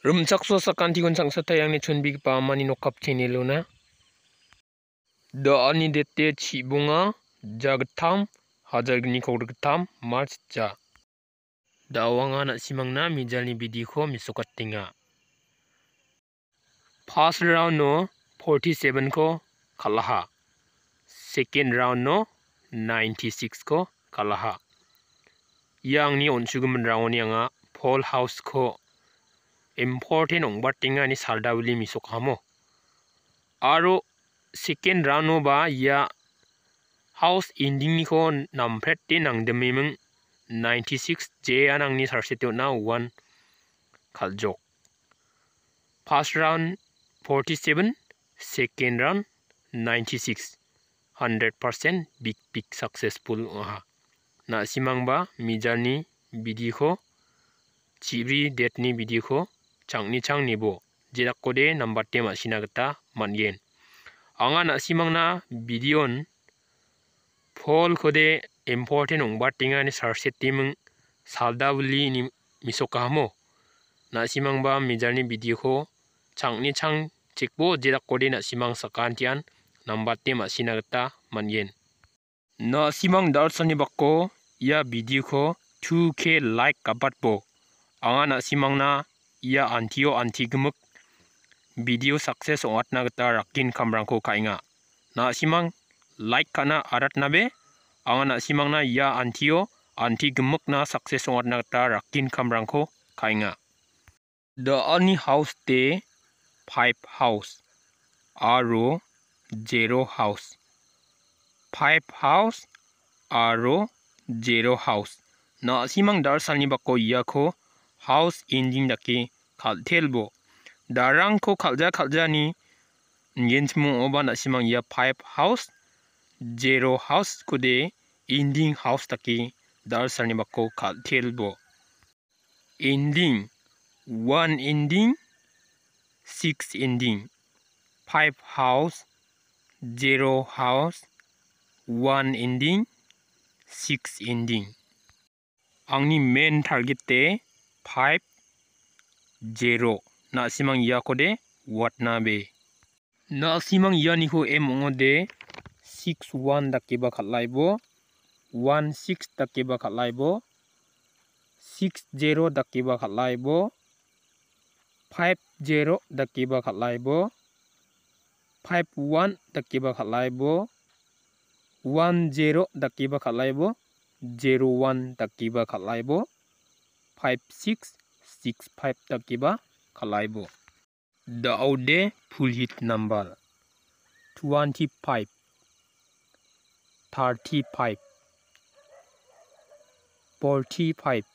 Rumchakso sakanti kon sang satayang ni chunbi pa mani no kap chiniluna. Da ani dete chibunga jagtam hajargni kogtam march ja. Da awanga na simangna mijalni bidi ko misokatinga. First round no 47 ko kalaha. Second round no 96 ko kalaha. Yang ni onsuguman round ni anga Paul House ko important ong batinga ni saldawli misokamo. Aro second round no ba ya house ending ni ko nampret nang demimeng 96 J anang ni sarsityo na 1 kaljok. First round 47, second round 96. 100% big successful aha. Na simang ba mijalni bidi ko chibri date ni bidi ko chang ni bo jirak kode number tema sinagata mangen. Anga na simang na bidion Paul kode important ong batinga ni sarsetimeng saldawli ni misokamo. Na simang ba mijalni bidi ko chang cikbo jirak kode na simang sakantian number tema sinagata mangen. Na simang darsani bakko ya video ko 2k like kabat bo. Anga na simang na ya anti gemuk video success ongat na gata rakin kamrang ko kainga. Na simang like kana arat nabe. Anga na simang na ya anti gemuk na success ongat na gata rakin kamrang ko kainga. The only house te 5 house. Aro 0 house. 5 house aro 0 house. Na simang darsani bakko iya ko house ending dake kaltelbo. Darang ko kalja ni ngenchmung oba na simang iya 5 house 0 house kode ending house dake darsani bakko kaltelbo. Ending 1 ending 6 ending 5 house 0 house 1 ending 6 ending. Angni main target te 5 0 na simang iya kode what na be. Na simang iya ni ko emongode 6 1 dake ba khatlaibo 1 6 dake ba khatlaibo 6 0 dake ba khatlaibo 5 0 dake ba khatlaibo 5 1 dake ba khatlaibo 1 0 dake ba khatlaibo 0 1 dake ba khatlaibo 5 6 6 5 dake ba khatlaibo. The aude full hit number 25 35 45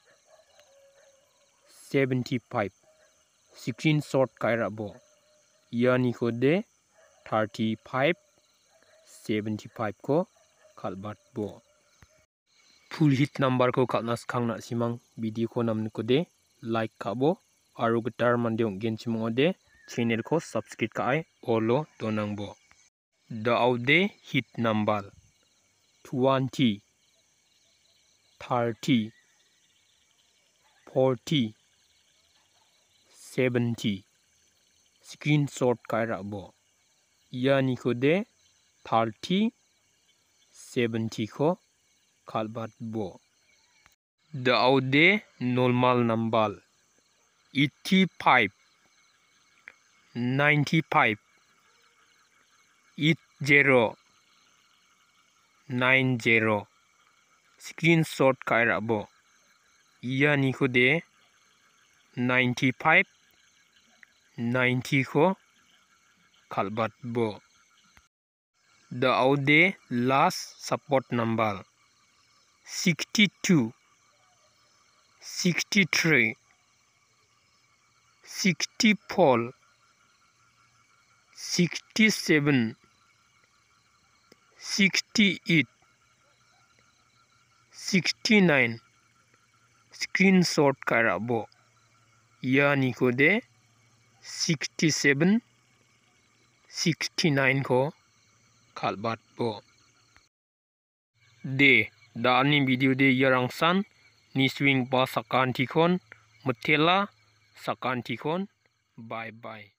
75 screenshot kairabo. Yani kode 35 75 ko kalbat bo. Full hit number ko kalnas khang na simang video ko namni kode like kabo aru gitar mande onggen chimode channel ko subscribe kai olo donang bo. The aude hit number 20 30 40 70 screenshot kairabo. Yani kode 30 70 ko kalbat bo. The aude normal number 85 95 80 90 screenshot kairabo. Yani kode 95 90 ko kalbat bo. The aude last support number 62 63 64 67 68 69 screenshot kairabo. Yani kode 67 69 ko kalbat bo. De dani video de yarang san ni swing ba sakanti kon mutela sakanti kon Bye bye.